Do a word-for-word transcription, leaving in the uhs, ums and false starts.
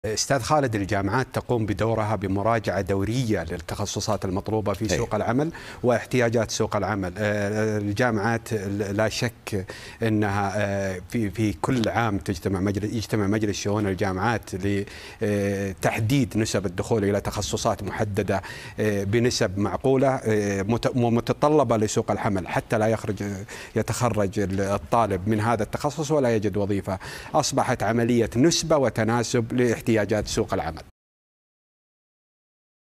أستاذ خالد، الجامعات تقوم بدورها بمراجعة دورية للتخصصات المطلوبة في سوق العمل واحتياجات سوق العمل. الجامعات لا شك أنها في في كل عام تجتمع مجلس يجتمع مجلس شؤون الجامعات لتحديد نسب الدخول إلى تخصصات محددة بنسب معقولة ومتطلبة لسوق العمل، حتى لا يخرج يتخرج الطالب من هذا التخصص ولا يجد وظيفة. أصبحت عملية نسبة وتناسب لاحتياجات سوق العمل.